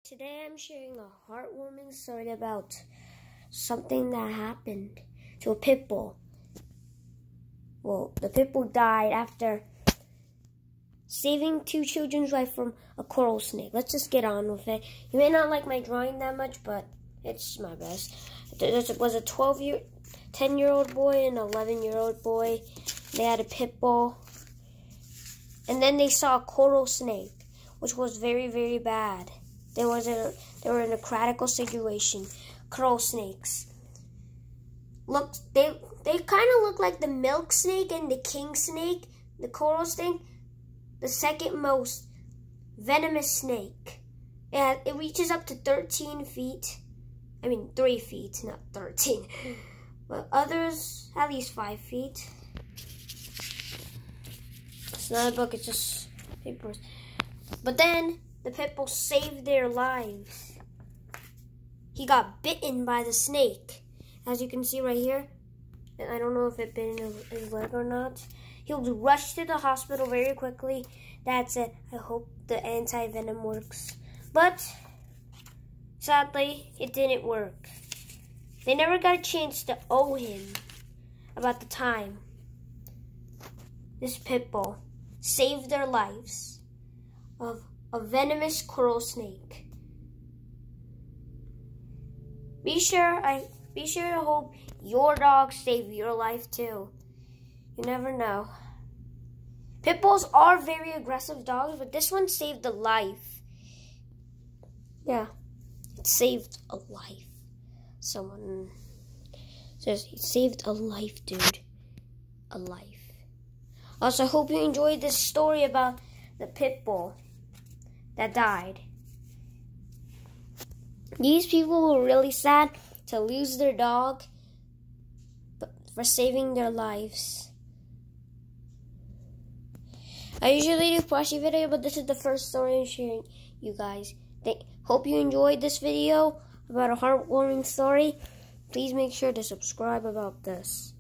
Today I'm sharing a heartwarming story about something that happened to a pit bull. Well, the pit bull died after saving two children's life from a coral snake. Let's just get on with it. You may not like my drawing that much, but it's my best. There was a 10-year-old boy and an 11-year-old boy. They had a pit bull. And then they saw a coral snake, which was very, very bad. They were in a critical situation. Coral snakes. They kind of look like the milk snake and the king snake. The coral snake, the second most venomous snake. It reaches up to 13 feet. I mean 3 feet, not 13. But others at least 5 feet. It's not a book, it's just papers. But then the pit bull saved their lives. He got bitten by the snake. As you can see right here. I don't know if it bit in his leg or not. He was rushed to the hospital very quickly. That's it. I hope the anti-venom works. But sadly, it didn't work. They never got a chance to owe him about the time this pit bull saved their lives of a venomous coral snake. Be sure to hope your dog save your life too. You never know. Pit bulls are very aggressive dogs, but this one saved a life. Yeah, it saved a life. Someone says it saved a life, dude. A life. Also, I hope you enjoyed this story about the pit bull that died. These people were really sad to lose their dog, but for saving their lives. I usually do plushie video, but this is the first story I'm sharing, you guys. Hope you enjoyed this video about a heartwarming story. Please make sure to subscribe about this.